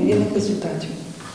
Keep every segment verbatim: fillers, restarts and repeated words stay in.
неймовірних результатів.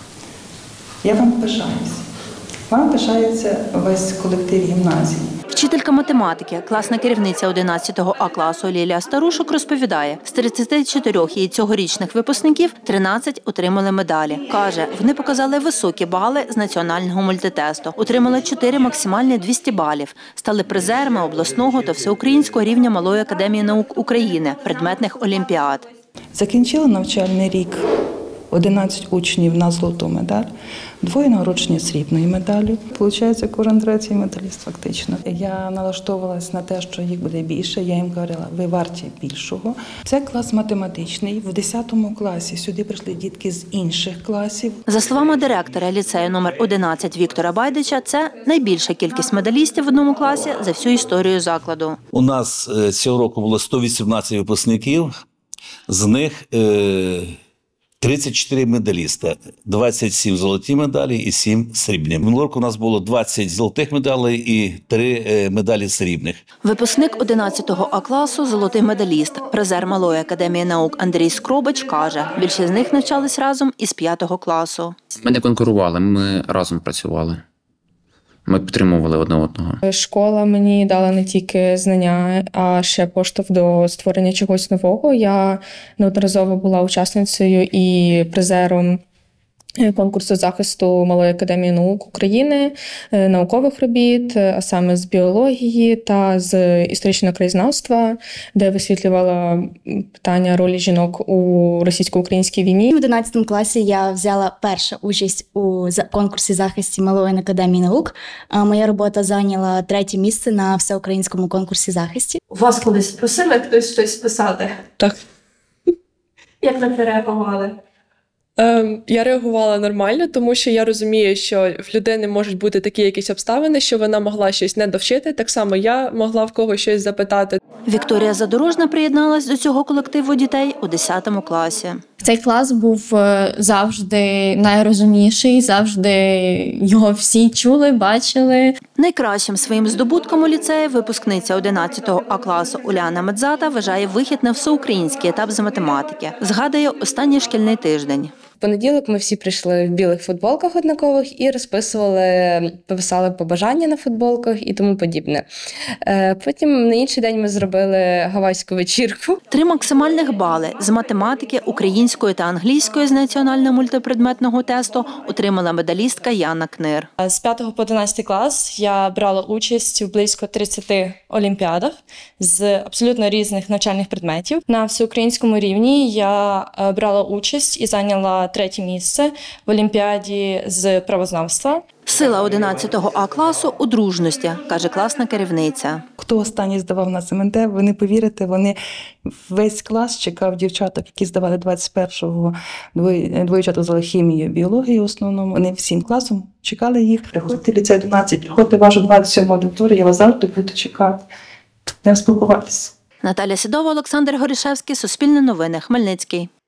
Я вам пишаюся. Вам пишається весь колектив гімназії. Вчителька математики, класна керівниця одинадцятого А класу Лілія Старушок розповідає, з тридцяти чотирьох її цьогорічних випускників тринадцять отримали медалі. Каже, вони показали високі бали з національного мультитесту, отримали чотири максимальні двісті балів, стали призерами обласного та всеукраїнського рівня Малої академії наук України, предметних олімпіад. Закінчили навчальний рік одинадцять учнів на золоту медаль, двоє нагороджені срібною медаллю. Получається, кожен третій медаліст фактично. Я налаштовувалась на те, що їх буде більше. Я їм говорила, ви варті більшого. Це клас математичний. В десятому класі сюди прийшли дітки з інших класів. За словами директора ліцею номер одинадцять Віктора Байдича, це найбільша кількість медалістів в одному класі за всю історію закладу. У нас цього року було сто вісімнадцять випускників, з них тридцять чотири медаліста, двадцять сім золоті медалі і сім срібні. Минулого року у нас було двадцять золотих медалей і три медалі срібних. Випускник одинадцятого А класу, золотий медаліст, призер Малої академії наук Андрій Скробич каже, більшість з них навчались разом із п'ятого класу. Ми не конкурували, ми разом працювали. Ми підтримували одне одного. Школа мені дала не тільки знання, а ще поштовх до створення чогось нового. Я неодноразово була учасницею і призером конкурсу захисту Малої академії наук України, наукових робіт, а саме з біології та з історичного краєзнавства, де висвітлювала питання ролі жінок у російсько-українській війні. В одинадцятому класі я взяла першу участь у конкурсі захисту Малої академії наук. Моя робота зайняла третє місце на всеукраїнському конкурсі захисту. Вас колись просили хтось щось писати? Так. Як ви реагували? Я реагувала нормально, тому що я розумію, що в людини можуть бути такі якісь обставини, що вона могла щось не довчити. Так само я могла в когось щось запитати. Вікторія Задорожна приєдналась до цього колективу дітей у десятому класі. Цей клас був завжди найрозумніший, завжди його всі чули, бачили. Найкращим своїм здобутком у ліцеї випускниця одинадцятого А класу Уляна Медзата вважає вихід на всеукраїнський етап з математики. Згадує останній шкільний тиждень. В понеділок ми всі прийшли в білих футболках однакових і розписували, писали побажання на футболках і тому подібне. Потім на інший день ми зробили гавайську вечірку. Три максимальних бали з математики, української та англійської з національного мультипредметного тесту отримала медалістка Яна Книр. З п'ятого по одинадцятий клас я брала участь у близько тридцяти олімпіадах з абсолютно різних навчальних предметів. На всеукраїнському рівні я брала участь і зайняла третє місце в олімпіаді з правознавства. Сила одинадцятого А класу у дружності, каже класна керівниця. Хто останній здавав на СМНТ, ви не повірите, вони весь клас чекав дівчаток, які здавали двадцять першого, двоє, двоє дівчаток здали хімію, біологію в основному. Вони всім класом чекали їх. Приходьте в ліцей одинадцять, приходьте в вашу двадцять сьому аудиторію, я вас завжди буду чекати. Будемо спілкуватися. Наталя Сідова, Олександр Горішевський, Суспільне новини, Хмельницький.